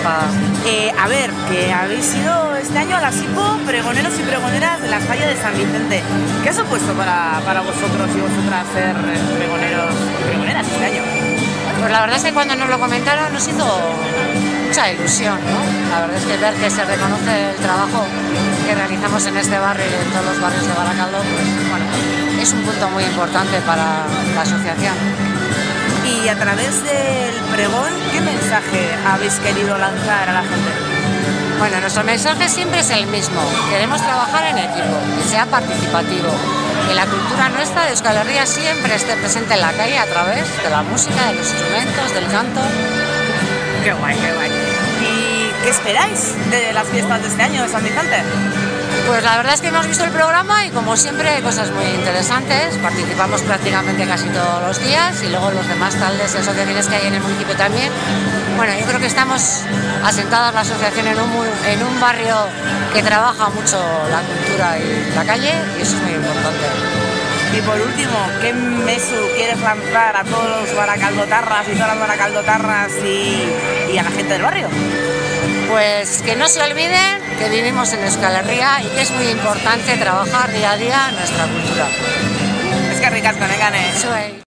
participada. A ver, que habéis ido este año a la SIPO pregoneros y pregoneras de la falla de San Vicente. ¿Qué ha supuesto para vosotros y vosotras ser pregoneros y pregoneras este año? Pues la verdad es que cuando nos lo comentaron nos hizo mucha ilusión, ¿no? La verdad es que ver que se reconoce el trabajo que realizamos en este barrio y en todos los barrios de Baracaldo, pues bueno, es un punto muy importante para la asociación. Y a través del pregón, ¿qué mensaje habéis querido lanzar a la gente? Bueno, nuestro mensaje siempre es el mismo. Queremos trabajar en equipo, que sea participativo, que la cultura nuestra de Euskal Herria siempre esté presente en la calle a través de la música, de los instrumentos, del canto. ¡Qué guay, qué guay! ¿Y qué esperáis de las fiestas de este año de San Vicente? Pues la verdad es que hemos visto el programa y como siempre hay cosas muy interesantes, participamos prácticamente casi todos los días y luego los demás taldes y asociaciones que hay en el municipio también. Bueno, yo creo que estamos asentadas la asociación en un barrio que trabaja mucho la cultura y la calle y eso es muy importante. Y por último, ¿qué mesu quieres lanzar a todos los baracaldotarras y todas las baracaldotarras y a la gente del barrio? Pues que no se olviden que vivimos en Euskal Herria y que es muy importante trabajar día a día nuestra cultura. Es que ricasco, Nekane.